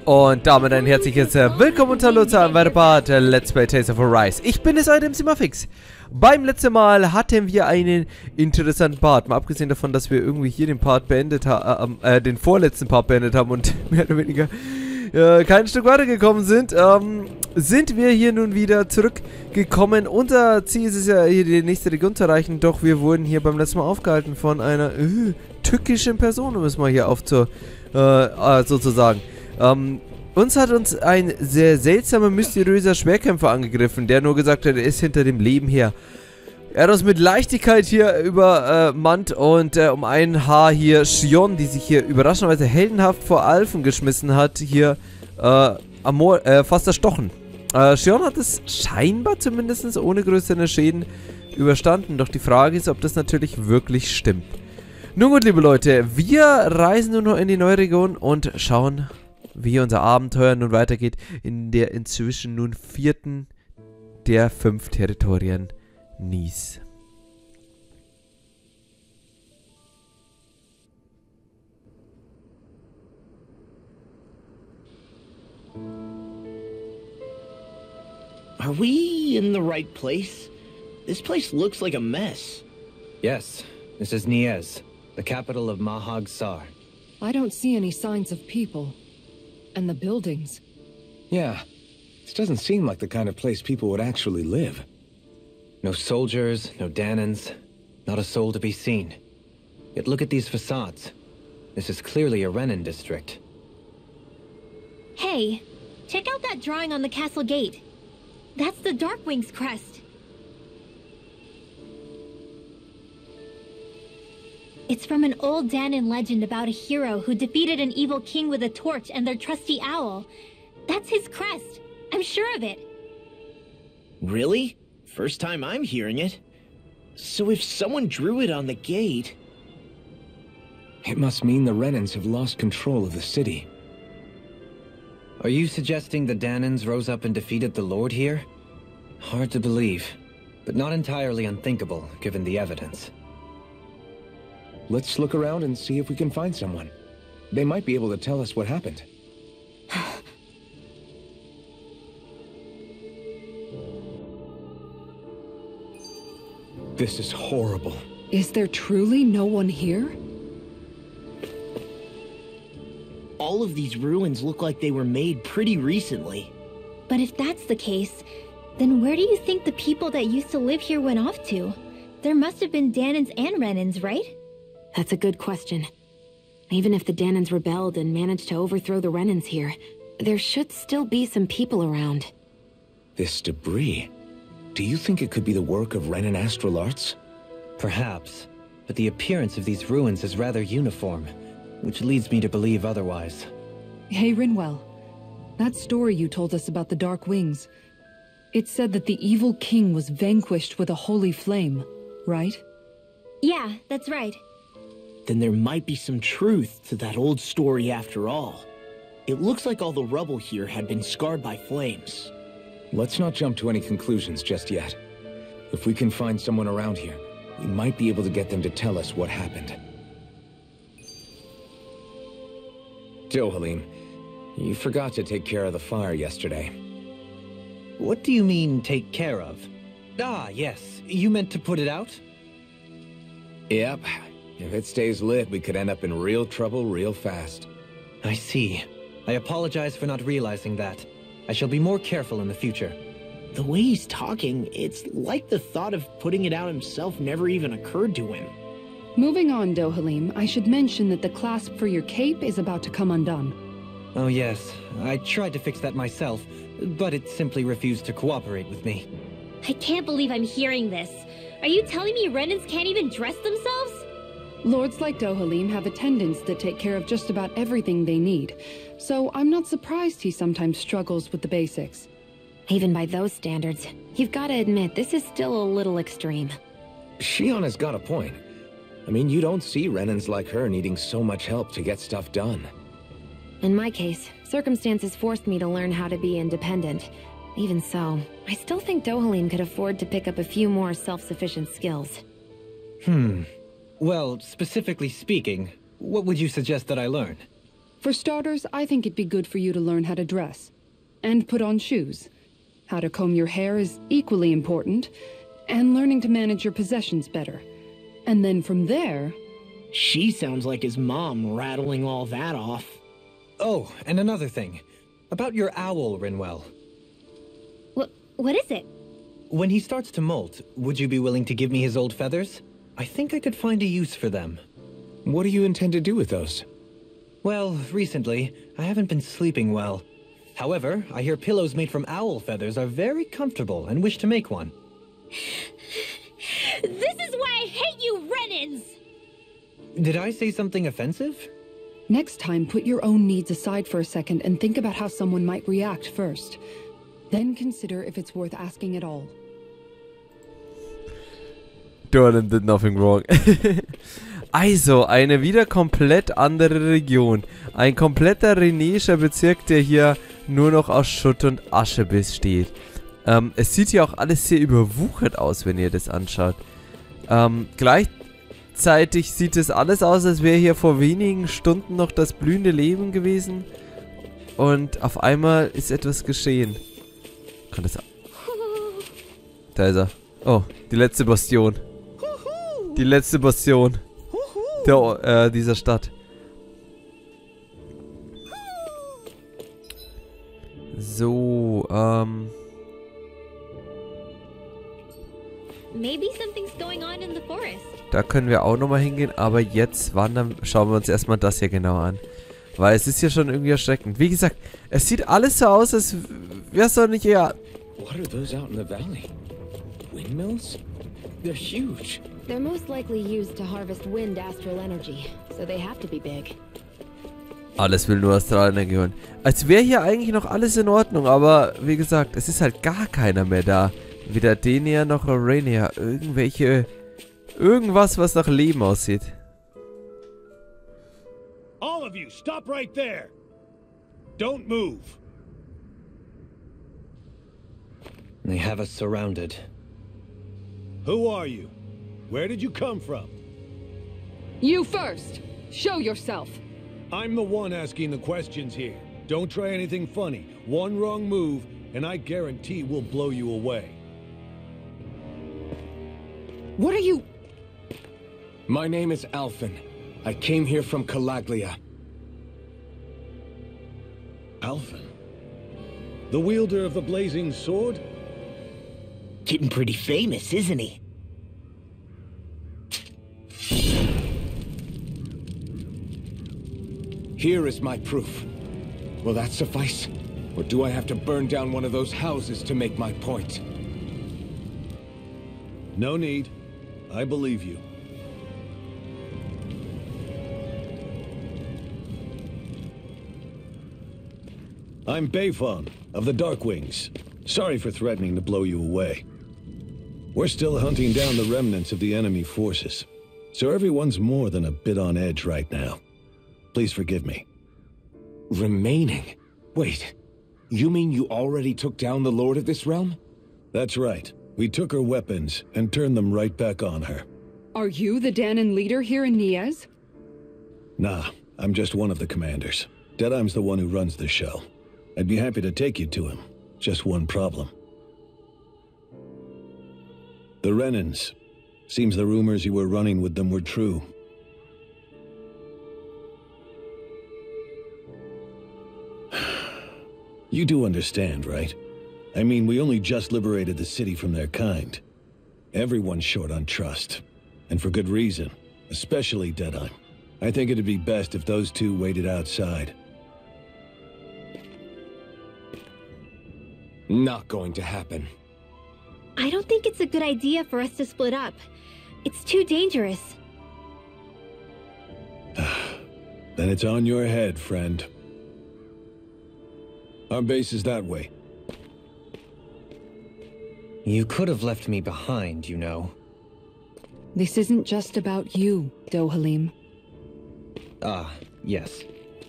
Und damit ein herzliches Willkommen und Hallo zu einem weiteren Part Let's Play Tales of Arise. Ich bin es, euer MC Muffix. Beim letzten Mal hatten wir einen interessanten Part. Mal abgesehen davon, dass wir irgendwie hier den Part beendet haben, den vorletzten Part beendet haben und mehr oder weniger kein Stück weitergekommen sind, sind wir hier nun wieder zurückgekommen. Unser Ziel ist es ja, hier die nächste Region zu erreichen, doch wir wurden hier beim letzten Mal aufgehalten von einer tückischen Person, um es mal hier sozusagen. Uns hat ein sehr seltsamer, mysteriöser Schwerkämpfer angegriffen, der nur gesagt hat, er ist hinter dem Leben her. Er hat uns mit Leichtigkeit hier übermannt und um ein Haar hier Shion, die sich hier überraschenderweise heldenhaft vor Alphen geschmissen hat, hier fast erstochen. Shion hat es scheinbar zumindest ohne größere Schäden überstanden, doch die Frage ist, ob das natürlich wirklich stimmt. Nun gut, liebe Leute, wir reisen nun noch in die neue Region und schauen, wie unser Abenteuer nun weitergeht in der inzwischen nun 4. der 5 Territorien Nice. Are we in the right place? This place looks like a mess. Yes, this is Niez, the capital of Mahag Sar. I don't see any signs of people. And the buildings. Yeah, this doesn't seem like the kind of place people would actually live. No soldiers, no Danans, not a soul to be seen. Yet look at these facades. This is clearly a Renan district. Hey, check out that drawing on the castle gate. That's the Darkwing's crest. It's from an old Danan legend about a hero who defeated an evil king with a torch and their trusty owl. That's his crest. I'm sure of it. Really? First time I'm hearing it. So if someone drew it on the gate... It must mean the Renans have lost control of the city. Are you suggesting the Danans rose up and defeated the Lord here? Hard to believe, but not entirely unthinkable, given the evidence. Let's look around and see if we can find someone. They might be able to tell us what happened. This is horrible. Is there truly no one here? All of these ruins look like they were made pretty recently. But if that's the case, then where do you think the people that used to live here went off to? There must have been Danans and Renans, right? That's a good question. Even if the Danans rebelled and managed to overthrow the Renans here, there should still be some people around. This debris. Do you think it could be the work of Renan astral arts? Perhaps, but the appearance of these ruins is rather uniform, which leads me to believe otherwise. Hey, Rinwell. That story you told us about the Dark Wings. It said that the evil king was vanquished with a holy flame, right? Yeah, that's right. Then there might be some truth to that old story after all. It looks like all the rubble here had been scarred by flames. Let's not jump to any conclusions just yet. If we can find someone around here, we might be able to get them to tell us what happened. Dohalim, you forgot to take care of the fire yesterday. What do you mean, take care of? Ah, yes. You meant to put it out? Yep. If it stays lit, we could end up in real trouble real fast. I see. I apologize for not realizing that. I shall be more careful in the future. The way he's talking, it's like the thought of putting it out himself never even occurred to him. Moving on, Dohalim, I should mention that the clasp for your cape is about to come undone. Oh yes, I tried to fix that myself, but it simply refused to cooperate with me. I can't believe I'm hearing this. Are you telling me Renans can't even dress themselves? Lords like Dohalim have attendants that take care of just about everything they need, so I'm not surprised he sometimes struggles with the basics. Even by those standards, you've got to admit this is still a little extreme. Shion has got a point. I mean, you don't see Renans like her needing so much help to get stuff done. In my case, circumstances forced me to learn how to be independent. Even so, I still think Dohalim could afford to pick up a few more self-sufficient skills. Well, specifically speaking, what would you suggest that I learn? For starters, I think it'd be good for you to learn how to dress. And put on shoes. How to comb your hair is equally important. And learning to manage your possessions better. And then from there... She sounds like his mom rattling all that off. Oh, and another thing. About your owl, Rinwell. What is it? When he starts to molt, would you be willing to give me his old feathers? I think I could find a use for them. What do you intend to do with those? Well, recently, I haven't been sleeping well. However, I hear pillows made from owl feathers are very comfortable and wish to make one. This is why I hate you, Renans! Did I say something offensive? Next time, put your own needs aside for a second and think about how someone might react first. Then consider if it's worth asking at all. Dolan did nothing wrong. Also, eine wieder komplett andere Region. Ein kompletter Renescher Bezirk, der hier nur noch aus Schutt und Asche besteht. Es sieht ja auch alles sehr überwuchert aus, wenn ihr das anschaut. Gleichzeitig sieht es alles aus, als wäre hier vor wenigen Stunden noch das blühende Leben gewesen. Und auf einmal ist etwas geschehen. Kann das... Da ist er. Oh, die letzte Bastion. Die letzte Bastion dieser Stadt. So, Maybe something's going on in the forest. Da können wir auch nochmal hingehen, aber jetzt wandern, schauen wir uns erstmal das hier genau an. Weil es ist hier schon irgendwie erschreckend. Wie gesagt, es sieht alles so aus, als wäre es doch nicht eher... What are those out in the valley? Windmills? They're huge. They're most likely used to harvest wind astral energy, so they have to be big. Alles will nur Astralenergie holen. Als wäre hier eigentlich noch alles in Ordnung, aber wie gesagt, es ist halt gar keiner mehr da. Weder Denia noch Aurania. Irgendwas, was nach Leben aussieht. All of you, stop right there. Don't move. They have us surrounded. Who are you? Where did you come from? You first! Show yourself! I'm the one asking the questions here. Don't try anything funny. One wrong move, and I guarantee we'll blow you away. What are you... My name is Alphen. I came here from Calaglia. Alphen? The wielder of the blazing sword? Getting pretty famous, isn't he? Here is my proof. Will that suffice? Or do I have to burn down one of those houses to make my point? No need. I believe you. I'm Bayfon, of the Darkwings. Sorry for threatening to blow you away. We're still hunting down the remnants of the enemy forces, so everyone's more than a bit on edge right now. Please forgive me. Remaining? Wait, you mean you already took down the Lord of this realm? That's right. We took her weapons and turned them right back on her. Are you the Danon leader here in Niez? Nah, I'm just one of the commanders. Deadheim's the one who runs the show. I'd be happy to take you to him. Just one problem. The Renans. Seems the rumors you were running with them were true. You do understand, right? I mean, we only just liberated the city from their kind. Everyone's short on trust. And for good reason. Especially Deadheim. I think it'd be best if those two waited outside. Not going to happen. I don't think it's a good idea for us to split up. It's too dangerous. Then it's on your head, friend. Our base is that way. You could have left me behind, you know. This isn't just about you, Dohalim. Ah, yes.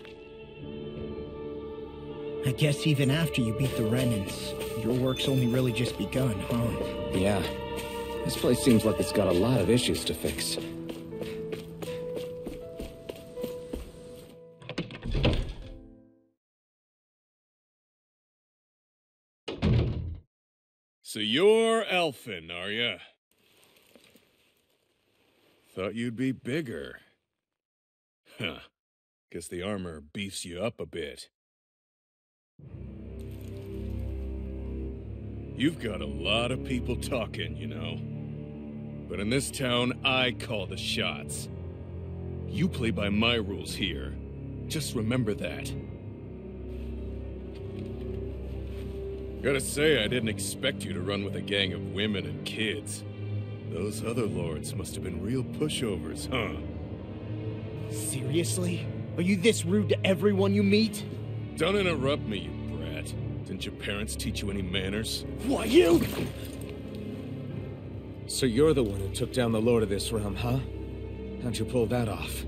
I guess even after you beat the Renans, your work's only really just begun, huh? Yeah. This place seems like it's got a lot of issues to fix. So you're Elfin, are ya? Thought you'd be bigger. Huh. Guess the armor beefs you up a bit. You've got a lot of people talking, you know. But in this town, I call the shots. You play by my rules here. Just remember that. Gotta say, I didn't expect you to run with a gang of women and kids. Those other lords must have been real pushovers, huh? Seriously? Are you this rude to everyone you meet? Don't interrupt me, you brat. Didn't your parents teach you any manners? Why, you? So you're the one who took down the Lord of this realm, huh? How'd you pull that off?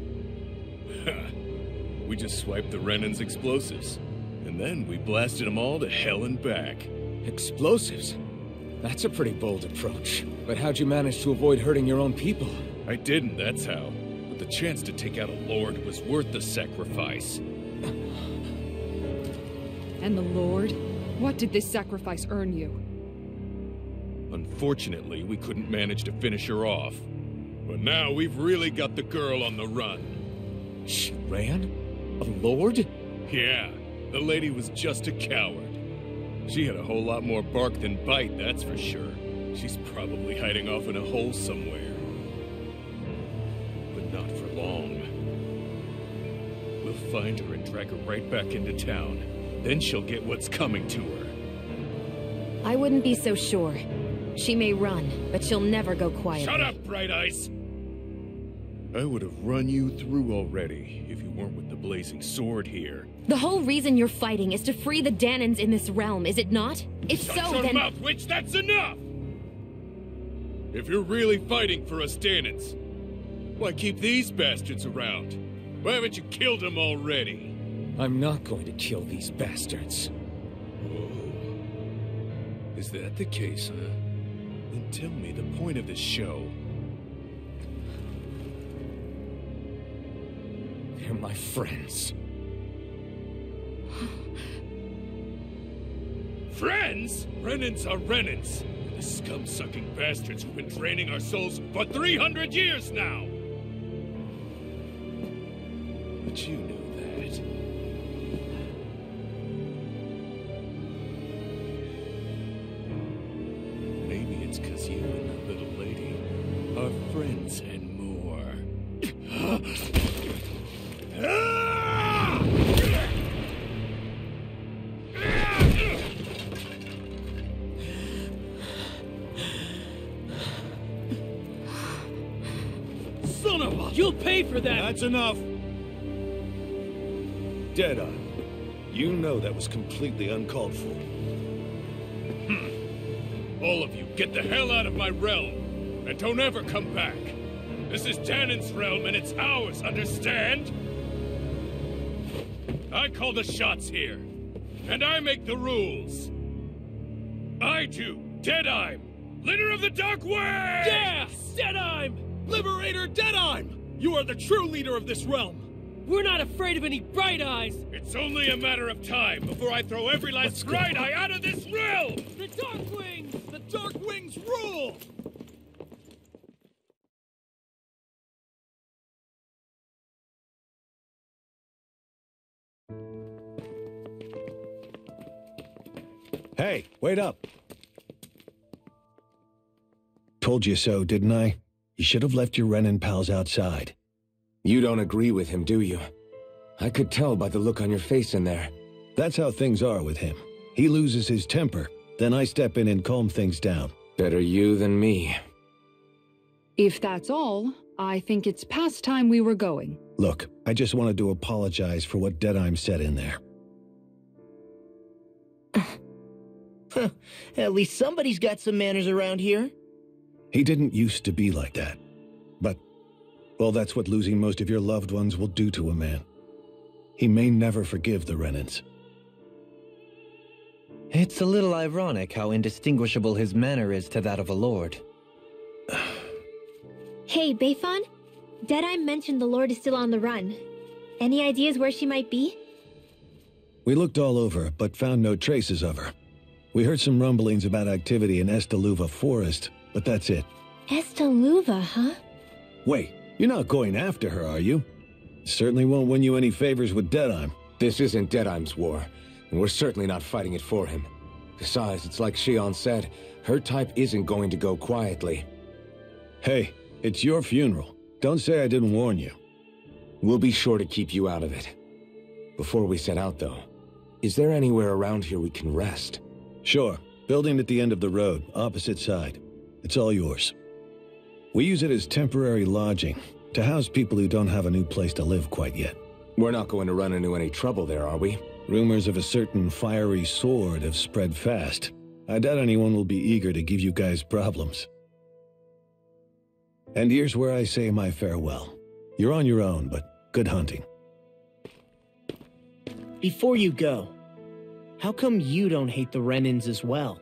We just swiped the Renan's explosives. And then we blasted them all to hell and back. Explosives? That's a pretty bold approach. But how'd you manage to avoid hurting your own people? I didn't, that's how. But the chance to take out a lord was worth the sacrifice. And the Lord? What did this sacrifice earn you? Unfortunately, we couldn't manage to finish her off. But now we've really got the girl on the run. She ran? A lord? Yeah, the lady was just a coward. She had a whole lot more bark than bite, that's for sure. She's probably hiding off in a hole somewhere. But not for long. We'll find her and drag her right back into town. Then she'll get what's coming to her. I wouldn't be so sure. She may run, but she'll never go quietly. Shut up, Bright Eyes! I would have run you through already if you weren't with the blazing sword here. The whole reason you're fighting is to free the Danans in this realm, is it not? If Shut so, your then— mouth, witch! That's enough! If you're really fighting for us Danans, why keep these bastards around? Why haven't you killed them already? I'm not going to kill these bastards. Oh. Is that the case, huh? Then tell me the point of this show. They're my friends. Friends? Renans are Renans. The scum-sucking bastards who've been draining our souls for 300 years now! But you knew that. Maybe it's 'cause you and that little lady are friends and more. Son of a— You'll pay for that! That's enough! Deadeye, you know that was completely uncalled for. All of you, get the hell out of my realm! And don't ever come back! This is Danan's realm and it's ours, understand? I call the shots here. And I make the rules. I do, Deadeye, leader of the Dark Wings! Yeah! Deadeye! Liberator Deadeye! You are the true leader of this realm! We're not afraid of any Bright Eyes! It's only a matter of time before I throw every last Bright Eye out of this realm! The Dark Wings! The Dark Wings rule! Hey, wait up! Told you so, didn't I? You should have left your Renan pals outside. You don't agree with him, do you? I could tell by the look on your face in there. That's how things are with him. He loses his temper, then I step in and calm things down. Better you than me. If that's all, I think it's past time we were going. Look, I just wanted to apologize for what Deadeye said in there. At least somebody's got some manners around here. He didn't used to be like that. But, well, that's what losing most of your loved ones will do to a man. He may never forgive the Renans. It's a little ironic how indistinguishable his manner is to that of a lord. Hey, Bayfon? Deadeye mentioned the Lord is still on the run. Any ideas where she might be? We looked all over, but found no traces of her. We heard some rumblings about activity in Estaluva Forest, but that's it. Estaluva, huh? Wait, you're not going after her, are you? Certainly won't win you any favors with Deadheim. This isn't Deadheim's war, and we're certainly not fighting it for him. Besides, it's like Shion said, her type isn't going to go quietly. Hey, it's your funeral. Don't say I didn't warn you. We'll be sure to keep you out of it. Before we set out, though, is there anywhere around here we can rest? Sure. Building at the end of the road, opposite side. It's all yours. We use it as temporary lodging, to house people who don't have a new place to live quite yet. We're not going to run into any trouble there, are we? Rumors of a certain fiery sword have spread fast. I doubt anyone will be eager to give you guys problems. And here's where I say my farewell. You're on your own, but good hunting. Before you go, how come you don't hate the Renans as well?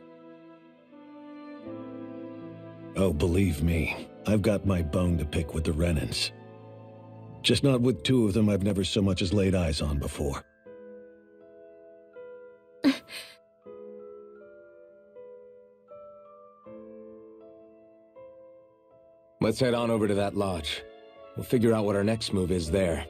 Oh, believe me, I've got my bone to pick with the Renans. Just not with two of them I've never so much as laid eyes on before. Let's head on over to that lodge. We'll figure out what our next move is there.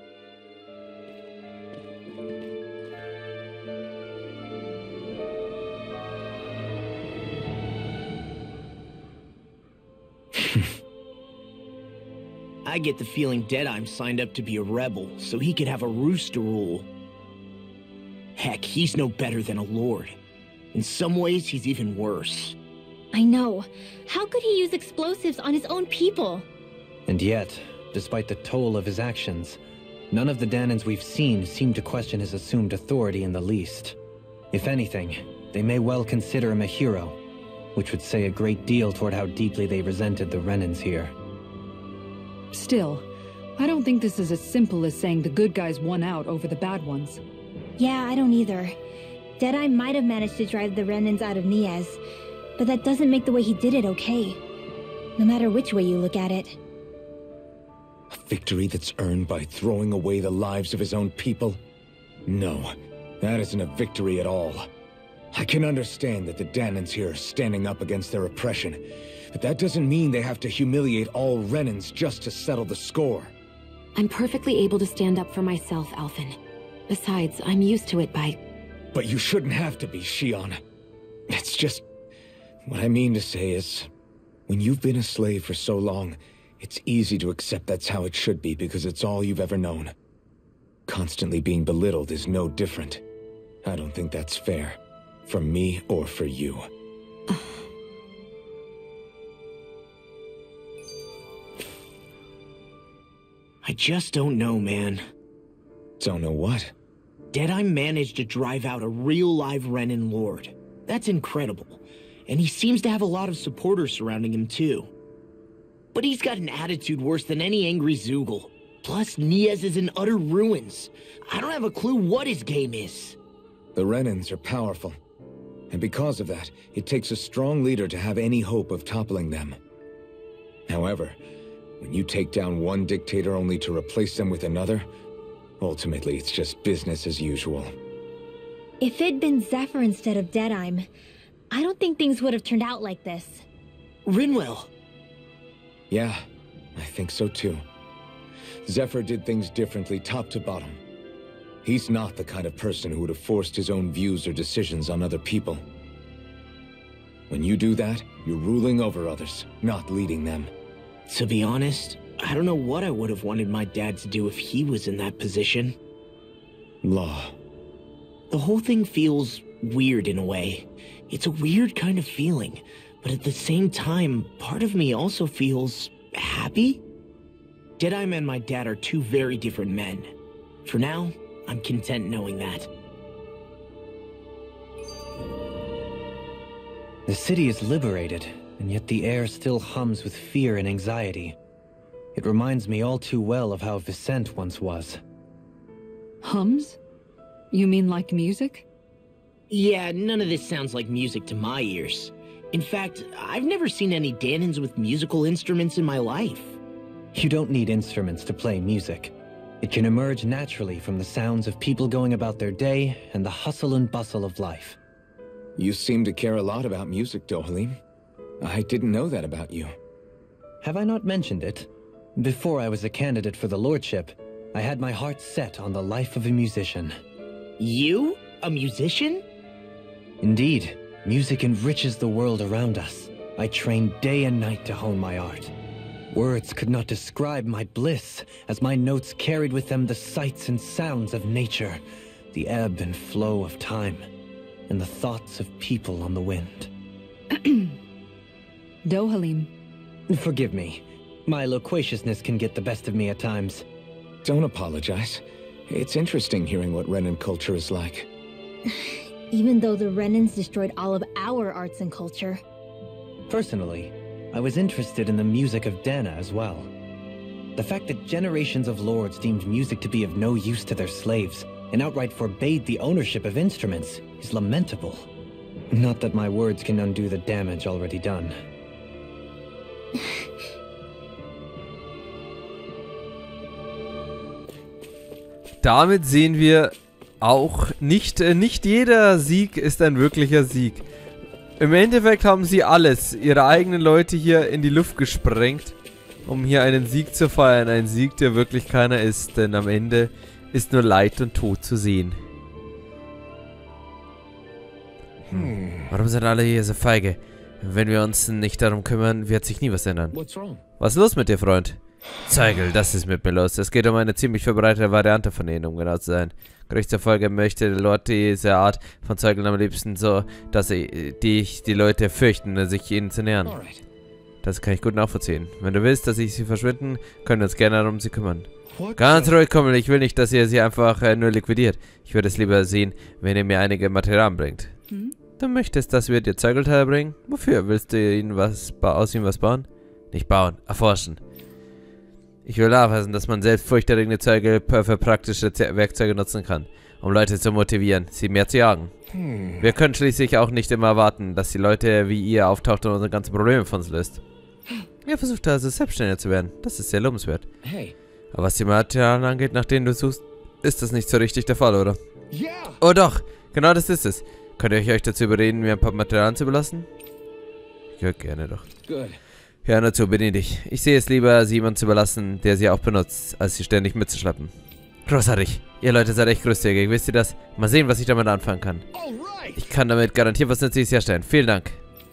I get the feeling Deadheim signed up to be a rebel, so he could have a roost to rule. Heck, he's no better than a lord. In some ways, he's even worse. I know. How could he use explosives on his own people? And yet, despite the toll of his actions, none of the Dahnans we've seen seem to question his assumed authority in the least. If anything, they may well consider him a hero, which would say a great deal toward how deeply they resented the Renans here. Still, I don't think this is as simple as saying the good guys won out over the bad ones. Yeah, I don't either. Deadeye might have managed to drive the Renans out of Niez, but that doesn't make the way he did it okay. No matter which way you look at it. A victory that's earned by throwing away the lives of his own people? No, that isn't a victory at all. I can understand that the Dahnans here are standing up against their oppression, but that doesn't mean they have to humiliate all Renans just to settle the score. I'm perfectly able to stand up for myself, Alphen. Besides, I'm used to it by... But you shouldn't have to be, Shion. It's just... What I mean to say is, when you've been a slave for so long, it's easy to accept that's how it should be because it's all you've ever known. Constantly being belittled is no different. I don't think that's fair. For me or for you. I just don't know, man. Don't know what? Deadeye managed to drive out a real live Renan lord. That's incredible. And he seems to have a lot of supporters surrounding him too. But he's got an attitude worse than any angry Zoogle. Plus, Niez is in utter ruins. I don't have a clue what his game is. The Renans are powerful. And because of that, it takes a strong leader to have any hope of toppling them. However, when you take down one dictator only to replace them with another, ultimately it's just business as usual. If it'd been Zephyr instead of Deadeye, I don't think things would have turned out like this. Rinwell! Yeah, I think so too. Zephyr did things differently top to bottom. He's not the kind of person who would have forced his own views or decisions on other people. When you do that, you're ruling over others, not leading them. To be honest, I don't know what I would have wanted my dad to do if he was in that position. Law. The whole thing feels weird in a way. It's a weird kind of feeling, but at the same time, part of me also feels happy? Deadeye and my dad are two very different men. For now, I'm content knowing that. The city is liberated, and yet the air still hums with fear and anxiety. It reminds me all too well of how Vicente once was. Hums? You mean like music? Yeah, none of this sounds like music to my ears. In fact, I've never seen any Dahnans with musical instruments in my life. You don't need instruments to play music. It can emerge naturally from the sounds of people going about their day and the hustle and bustle of life. You seem to care a lot about music, Dohalim. I didn't know that about you. Have I not mentioned it? Before I was a candidate for the lordship, I had my heart set on the life of a musician. You? A musician? Indeed, music enriches the world around us. I trained day and night to hone my art. Words could not describe my bliss, as my notes carried with them the sights and sounds of nature, the ebb and flow of time, and the thoughts of people on the wind. Dohalim. Forgive me. My loquaciousness can get the best of me at times. Don't apologize. It's interesting hearing what Renan culture is like. Even though the Renans destroyed all of our arts and culture. Personally, I was interested in the music of Dana as well. The fact that generations of lords deemed music to be of no use to their slaves, and outright forbade the ownership of instruments, is lamentable. Not that my words can undo the damage already done. Damit sehen wir auch, nicht jeder Sieg ist ein wirklicher Sieg. Im Endeffekt haben sie alles, ihre eigenen Leute hier in die Luft gesprengt, um hier einen Sieg zu feiern. Ein Sieg, der wirklich keiner ist, denn am Ende ist nur Leid und Tod zu sehen. Warum sind alle hier so feige? Wenn wir uns nicht darum kümmern, wird sich nie was ändern. Was ist los mit dir, Freund? Zeugel, das ist mit mir los. Es geht um eine ziemlich verbreitete Variante von ihnen, um genau zu sein. Gerichtsverfolger möchte der Lord diese Art von Zeugeln am liebsten so, dass die Leute fürchten, sich ihnen zu nähern. Das kann ich gut nachvollziehen. Wenn du willst, dass sie verschwinden, können wir uns gerne darum sie kümmern. Ganz ruhig, Kummel. Ich will nicht, dass ihr sie einfach nur liquidiert. Ich würde es lieber sehen, wenn ihr mir einige Materialien bringt. Du möchtest, dass wir dir Zeugelteile bringen? Wofür? Willst du aus ihnen was bauen? Nicht bauen, erforschen. Ich will nachweisen, dass man selbst furchterregende Zeuge für praktische Werkzeuge nutzen kann, um Leute zu motivieren, sie mehr zu jagen. Wir können schließlich auch nicht immer erwarten, dass die Leute wie ihr auftaucht und unsere ganzen Probleme von uns löst. Ihr versucht also selbstständiger zu werden. Das ist sehr lobenswert. Aber was die Materialien angeht, nach denen du suchst, ist das nicht so richtig der Fall, oder? Oh doch, genau das ist es. Könnt ihr euch dazu überreden, mir ein paar Materialien zu überlassen? Ja, gerne doch. Hör nur zu, bediene dich. Ich sehe es lieber, sie jemanden zu überlassen, der sie auch benutzt, als sie ständig mitzuschleppen. Großartig. Ihr Leute seid echt großzügig, wisst ihr das? Mal sehen, was ich damit anfangen kann. Ich kann damit garantiert was Nützliches herstellen. Vielen Dank.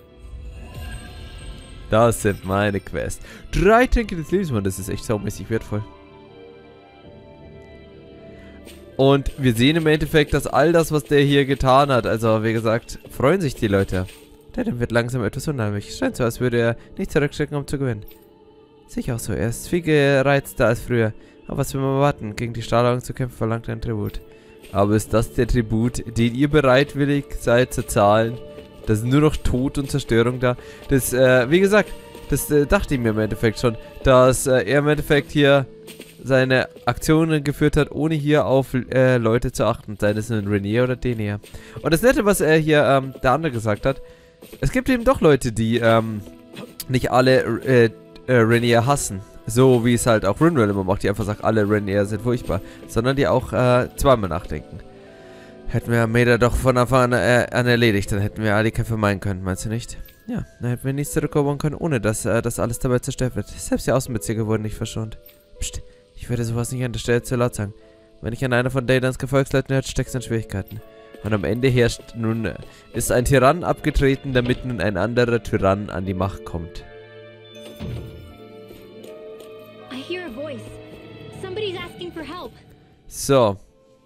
Das sind meine Quests. 3 Tränke des Lebens, Mann, das ist echt saumäßig wertvoll. Und wir sehen im Endeffekt, dass all das, was der hier getan hat, also wie gesagt, freuen sich die Leute. Der wird langsam etwas unheimlich. Scheint so, als würde er nicht zurückstecken, um zu gewinnen. Sicher auch so. Er ist viel gereizter als früher. Aber was will man warten? Gegen die Stahlaugen zu kämpfen verlangt ein Tribut. Aber ist das der Tribut, den ihr bereitwillig seid zu zahlen? Da ist nur noch Tod und Zerstörung da. Das, wie gesagt, das dachte ich mir im Endeffekt schon. Dass er im Endeffekt hier seine Aktionen geführt hat, ohne hier auf Leute zu achten. Sei es nun Rainier oder Denia. Und das Nette, was er hier, der andere gesagt hat, es gibt eben doch Leute, die nicht alle Rainier hassen. So wie es halt auch Rinwell immer macht, die einfach sagt, alle Rainier sind furchtbar. Sondern die auch zweimal nachdenken. Hätten wir Meda doch von Anfang an erledigt, dann hätten wir all die Kämpfe meinen können, meinst du nicht? Ja, dann hätten wir nichts zurückerobern können, ohne dass das alles dabei zerstört wird. Selbst die Außenbezirke wurden nicht verschont. Psst, ich würde sowas nicht an der Stelle zu laut sagen. Wenn ich an einer von Daedans Gefolgsleuten hört, steckst du in Schwierigkeiten. Und am Ende ist ein Tyrann abgetreten, damit nun ein anderer Tyrann an die Macht kommt. I hear a voice. Somebody's asking for help. So.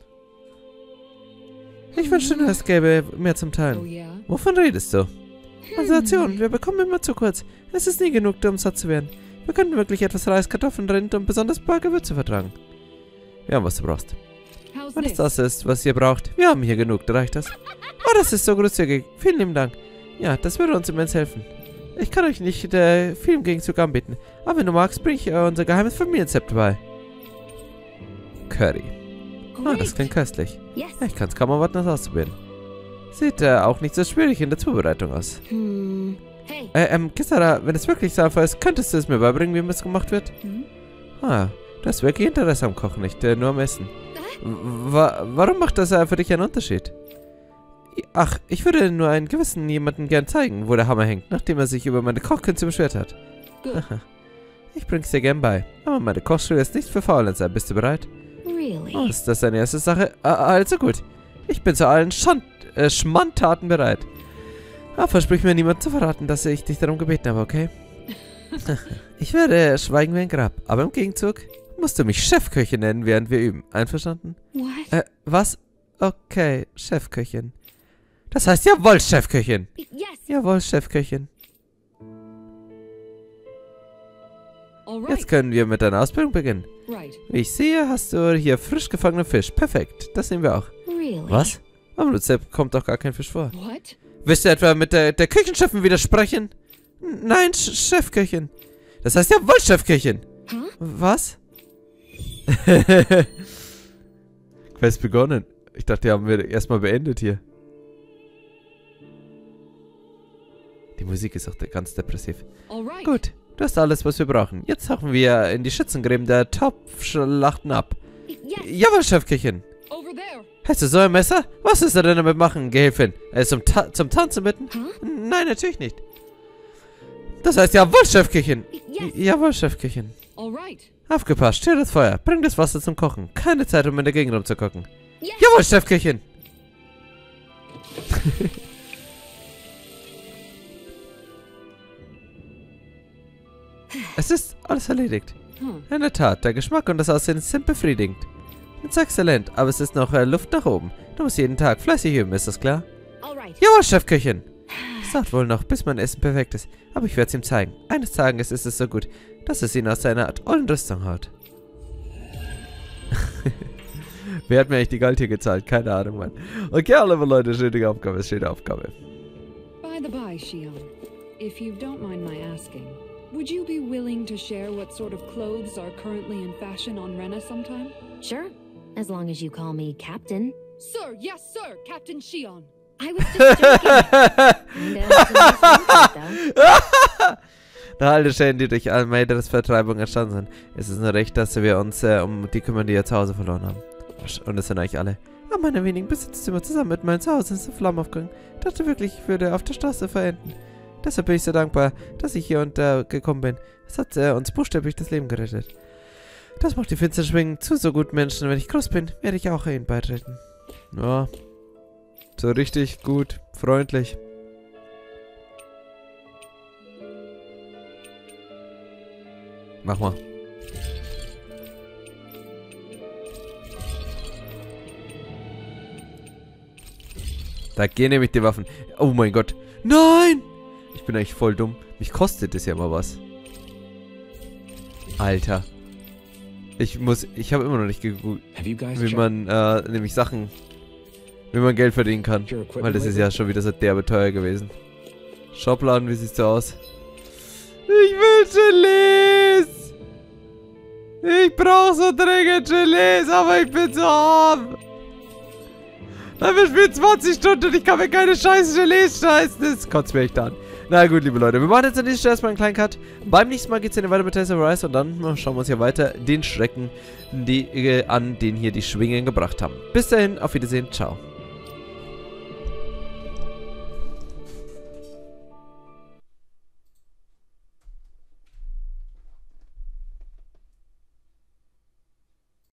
Ich wünschte nur, es gäbe mehr zum Teilen. Wovon redest du? Unsere Ration, wir bekommen immer zu kurz. Es ist nie genug, um satt zu werden. Wir könnten wirklich etwas Reis, Kartoffeln, Rind und besonders ein paar Gewürze vertragen. Wir haben, was du brauchst. Wenn es das ist, was ihr braucht, wir haben hier genug, reicht das? Oh, das ist so großzügig. Vielen lieben Dank. Ja, das würde uns immens helfen. Ich kann euch nicht viel im Gegenzug anbieten, aber wenn du magst, bring ich unser geheimes Familienrezept bei. Curry. Ah, das klingt köstlich. Ja, ich kann es kaum erwarten, das auszuprobieren. Sieht auch nicht so schwierig in der Zubereitung aus. Kisara, wenn es wirklich so einfach ist, könntest du es mir beibringen, wie es gemacht wird? Ah, du hast wirklich Interesse am Kochen, nicht nur am Essen. Warum macht das für dich einen Unterschied? Ach, ich würde nur einen gewissen jemanden gern zeigen, wo der Hammer hängt, nachdem er sich über meine Kochkünste beschwert hat. Ich bring's dir gern bei. Aber meine Kochschule ist nicht für Faulenzer. Bist du bereit? Really? Oh, ist das deine erste Sache? Also gut. Ich bin zu allen Schmandtaten bereit. Versprich mir niemand zu verraten, dass ich dich darum gebeten habe, okay? Ich werde schweigen wie ein Grab, aber im Gegenzug musst du mich Chefköchin nennen, während wir üben. Einverstanden? What? Was? Okay, Chefköchin. Das heißt jawohl, Chefköchin. Yes. Jawohl, Chefköchin. All Jetzt können wir mit deiner Ausbildung beginnen. Right. Wie ich sehe, hast du hier frisch gefangenen Fisch. Perfekt, das nehmen wir auch. Really? Was? Aber Rezept kommt doch gar kein Fisch vor. What? Willst du etwa mit der Küchenchefin widersprechen? Nein, Chefköchin. Das heißt jawohl, Chefköchin. Huh? Was? Quest begonnen. Ich dachte, die haben wir erstmal beendet hier. Die Musik ist auch ganz depressiv. All right. Gut, du hast alles, was wir brauchen. Jetzt tauchen wir in die Schützengräben der Topfschlachten ab. Yes. Jawohl, Chefköchin. Over there. Hast du so ein Messer? Was ist er denn damit machen, Gehilfin? Zum Tanzen bitten? Huh? Nein, natürlich nicht. Das heißt jawohl, Chefköchin. Yes. Jawohl, Chefköchin. All right. Aufgepasst, stell das Feuer. Bring das Wasser zum Kochen. Keine Zeit, um in der Gegend rumzugucken. Yes. Jawohl, Chefköchin. Es ist alles erledigt. In der Tat, der Geschmack und das Aussehen sind befriedigend. Das ist exzellent, aber es ist noch Luft nach oben. Du musst jeden Tag fleißig üben, ist das klar? All right. Jawohl, Chefköchin. Es dauert wohl noch, bis mein Essen perfekt ist. Aber ich werde es ihm zeigen. Eines Tages ist es so gut, dass es ihn aus seiner ollen Rüstung haut. Wer hat mir eigentlich die Gold hier gezahlt? Keine Ahnung, Mann. Okay, alle Leute, schöne Aufgabe, schöne Aufgabe. By the by, Shion, if you don't mind my asking, would you be willing to share what sort of clothes are currently in fashion on Rena sometime? Sure. As long as you call me Captain. Sir, yes, sir, Captain Shion. I was just joking. Na, alle Schäden, die durch Almeidas Vertreibung entstanden sind. Es ist nur recht, dass wir uns um die kümmern, die wir zu Hause verloren haben. Und es sind eigentlich alle. An meinem wenigen Besitztümer zusammen mit meinem Zuhause ist in Flammen aufgegangen. Ich dachte wirklich, ich würde auf der Straße verenden. Deshalb bin ich so dankbar, dass ich hier untergekommen bin. Es hat uns buchstäblich das Leben gerettet. Das macht die finsteren Schwingen zu so gut, Menschen. Wenn ich groß bin, werde ich auch ihnen beitreten. Ja. So richtig gut, freundlich. Mach mal. Da gehen nämlich die Waffen. Oh mein Gott. Nein! Ich bin eigentlich voll dumm. Mich kostet das ja mal was. Alter. Ich habe immer noch nicht gegoogelt, wie man nämlich Sachen, wie man Geld verdienen kann. Weil das ist ja schon wieder so derbe teuer gewesen. Shopladen, wie sieht's so aus? Ich will Gelees! Ich brauche so dringend Gelees, aber ich bin so arm. Wir spielen 20 Stunden und ich kann mir keine scheiß Gelees scheißen. Das kotzt mir echt an. Na gut, liebe Leute, wir machen jetzt an dieser Stelle erstmal einen kleinen Cut. Beim nächsten Mal geht es dann weiter mit Tales of Arise und dann schauen wir uns hier weiter den Schrecken an, den hier die Schwingen gebracht haben. Bis dahin, auf Wiedersehen, ciao.